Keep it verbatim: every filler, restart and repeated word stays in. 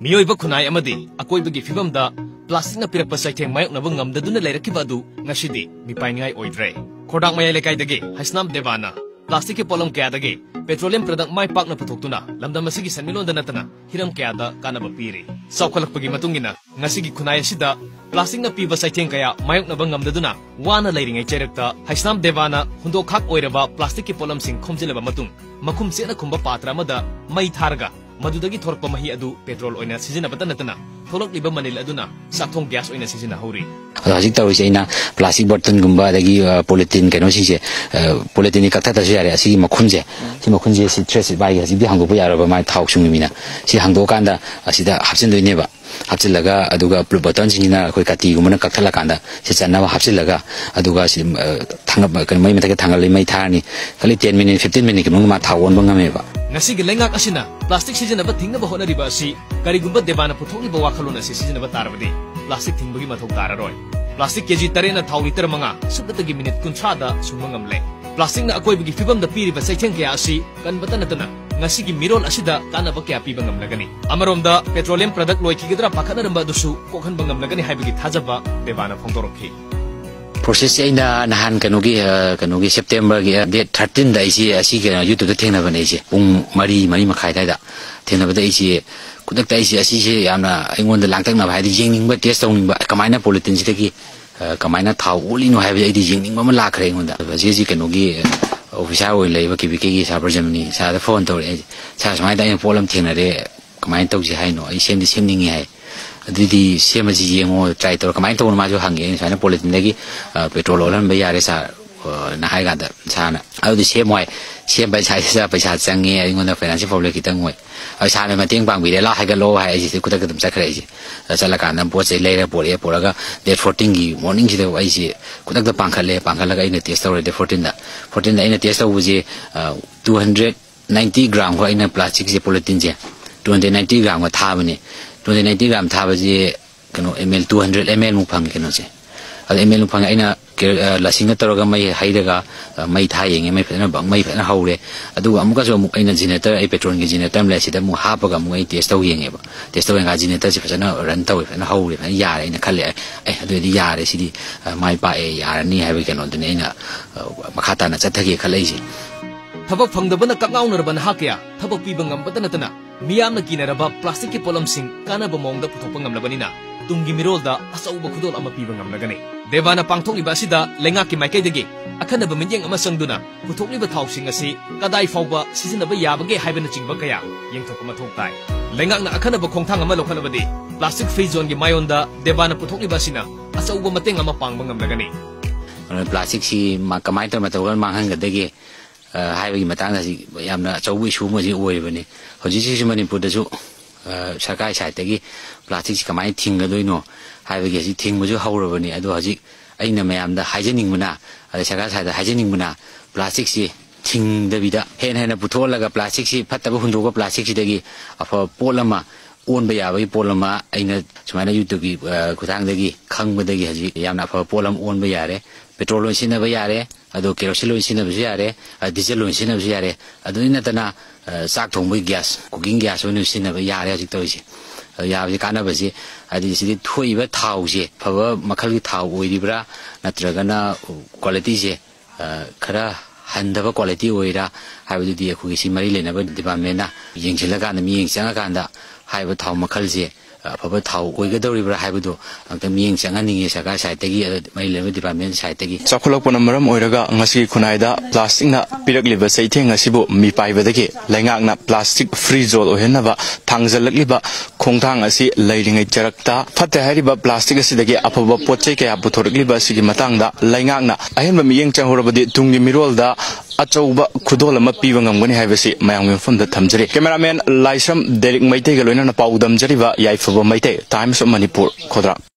मियोइबा खुनाय अमदी अकोइबगी फिबमदा plastic न पिरप साइथेंग मायoknaba ngamdaduna leirakiba adu ngasidi mipaingai oidre खोडाक मया लेकाइदगे हसनाम देवाना प्लास्टिक के पोलम क्यादगे पेट्रोलियम प्रोडक्ट माय पाकना पुथोक्तुना लमदम मसिगी सनमिलोंदा नतना हिरम क्यादा कानबा पीरे सौखलकपगी मतुंगिना ngasigi खुनाय सिदा प्लास्टिक न पीबा साइथेंग कया मायoknaba ngamdaduna वाना लेरिंgai चेरक्ता हसनाम देवाना हुंदोखाक ओइरबा प्लास्टिक के पोलम सिंग खोमजिलबा मतुंग मखुम सेना खुंबा पात्रा मदा मई थारगा मधुदगी थोरप मही अदु पेट्रोल ओइना सिजिनबता नतना थोलकलिबा मनिल अदुना साथोंग गैस ओइना सिजिना हौरी हजिक तौरिसे अइना प्लास्टिक बर्तन गुम्बा अदगी पॉलिथीन कैनो सिसे पॉलिथीन कथा तसु यारे असि मखुनजे सि मखुनजे सि ट्रेस बाई हजिक बि हांगोबो यारबा माइ थाव सुंगिमिना सि हांगदो कांदा असिदा हापसिनदोइनेबा हापसिलगा अदुगा बटन सिनिना अखोय काटी गुमना कथला कांदा सि चन्नाबा हापसिलगा अदुगा सि थांगब कन मै मथके थांगलै मै थारनी खाली ten मिनिट fifteen मिनिट के मा थाव ओनबा ngमेबा ngasigi lengak asina plastic सिजिनबा थिंगनबा होनरिबा असि करिगुम्बा देबाना पुथोक्लिबा वाखलोन असि सिजिनबा तारबदि प्लास्टिक थिंगबगी मथौ तारारोय प्लास्टिक केजी तरेना थाव लिटर मंगा सुबतगी मिनिट कुंथ्रा दा सुमंगमले प्लास्टिक ना अकोइबगी फिबम दा पीरिबा सैथेंग कया असि कनबता नतना ngasigi मिरोल असिदा कानबा कया पीबा ngamlagani अमरोमदा पेट्रोलियम प्रोडक्ट लोइखिगदरा पाखनरंबा दुसु कोखनबा ngamlagani हाइबगी थाजबा देबाना फोंदोरखि प्रोसेस अइना नहान कनोगी कनोगी सेप्टेम्बर की डेट thirteen दा इसी असि के यूट्यूब दा थेंना बने इसे पुंग मरी मरी मखाइ दादा थेंना बदा इसे कुदक ता इसे असि से यामना अइंगोन दा लांगतक ना भाइदि जेंगनिंग टेस्ट तौनिंग कमाइना पॉलिथीन सिदगी कमाइना थाव ओलिनो हाइबे अइदि जेंगनिंग मा लाखरे अइंगोन दा जे जे कनोगी ऑफिसर ओइ लेबा किबिके की साबर जमनी सादा फोन तौरे सा समाइ दा प्रॉब्लम थेंना रे कमाइन तौजे हाइनो आई सेमदि सेमनिंग हाइ अदुदी सेमजी येंगो ट्राई तौर कमाइन तौन माजो हंगे साना पॉलिथीन दगी पेट्रोल ओलन बे यारे सा ना हाइ गादा साना अदुदी सेमोय सेम बाय साइ सा पैसा चंगे अइंगोन फाइनेंशियल प्रॉब्लम खितंग होय अ साना मतेंग पांगबिरे ला हाइगा लो हाइ जि कुदक दम चखरे जि चला काना पोचे लेरे पोरे पोरगा डेट fourteen की मॉर्निंग जि दो आइसि कुदक द पांखले पांखलगा इन टेस्ट तौरे डेट fourteen दा fourteen दा इन टेस्ट तौबुजे two hundred ninety ग्राम को इन प्लास्टिक से पॉलिथीन जे two hundred ninety ग्राम का थाबने two hundred ninety ग्राम थाबजे कनो ml two hundred ml मु फंग कनो से अद ml फंग आइना लसिंग तरोगा मै हाइदगा मै था येंगे मै फना बंग मै फना हौरे अदु अमुका जो मुक आइना जेनेरेटर ए पेट्रोल के जेनेरेटर ले सिदा मु हापगा मु आई टेस्ट तौ येंगे बा टेस्ट तौ nga जेनेरेटर से फना रन तौ फना हौरे फना यारे इन खले ए अदुदि यारे सिदि माइ पा ए यारनी हाइबे कनो दने इन मखाता ना चथगे खलैसि थबक फंगदबना ककाउनरबन हाकया थबक पीबा ngambata natana मियामना किनरबा प्लास्टिक के पोलम सिंग कानबा मोंगदा पुथोकपा ngamlabaniना तुंगी मिरोलदा असौबा खुदोल अमा पीबा ngamlagani देबाना पांगथोकलिबा असिदा लेंगा की माइकैदगी अखनबा मिंयेंग अमा संगदुना पुथोकलिबा थावसिंग असि कदाइ फावबा सिजिनबा याबगे हाइबना चिंगबा कया येंथोकपा मथौ ताइ लेंगाकना अखनबा खोंथांग अमा लोखनबदि प्लास्टिक फ्री जोन की मायोंदा देबाना पुथोकलिबा सिना असौबा mateंग अमा पांगबा ngamlagani प्लास्टिक सी मा कमाइ त मतौगन मांगंगदगी हाइबगी मतंग असि यामना चौबु इशू मजि ओइबने हजिसि मणिपुरदसु सरकार साइडगी प्लास्टिक कमाइ थिंगदोइनो हाइबगी असि थिंगबजु हौरबने अदो हजि अइना मयामदा हाइजनिंगबना अदे सरकार साइड हाइजनिंगबना प्लास्टिक सि थिंगदबिदा हेन हेन पुथोलगा प्लास्टिक सि फत्तब हुंदोगा प्लास्टिक सिदगी अफ पोलमा ओनबा याबगी पोलमा अइना सुमाइना यूट्यूब की खुथांगदगी खंगबदगी हजि यामना अफ पोलम ओनबा यारे पेट्रोल सिनबा यारे अदो केरोसिन सिनबजु यारे डीजल सिनबजु यारे अदुनि नतना चाक थोंबई गैस कुकिंग गैस ओनु सिनबा यारे हजि तोइसे याबजि कानबजि अदि सिदि थोइबा थावजे फबा मखलगी थाव ओइरिब्रा नत्रगना क्वालिटी जे खरा हंदबा क्वालिटी ओइरा हाइबदि अखुगी सि मरि लेनबा डिपार्टमेंटना येंगसिलगा मी येंगचंगा कांदा हाइबा थाव मखलजे अफब थाव ओइगदौरिब्रा हाइबदो अंत मियेंग चंगानिंगे सरकार साइडगी महिला डिपार्टमेंट साइडगी चखुलकपन मरम ओइरगा ngasi खुनाइदा प्लास्टिक ना पिरकलिबा सैथेंग ngasiबो मी पाइबदगे लैंगाकना प्लास्टिक फ्री जोल ओहेनबा थांगजलकलिबा खोंथांग असि लैरिङै चरक्ता फते हारिबा प्लास्टिक असिदगे अफब पोचै कया पुथोरकलिबा सिगी मतंगदा लैंगाकना अहेनबा मियेंग चंगहोरबदि तुंगी मिरोलदा अचौबा खुदोल अमा पीबा ngamgani हाइबसि मयांग फुमदा थमजरी कैमरामैन लाइसम डेरिक मैतेगा लोइना पाउदम जरिबा याइफबा मैते टाइम्स ऑफ मणिपुर खोदरा।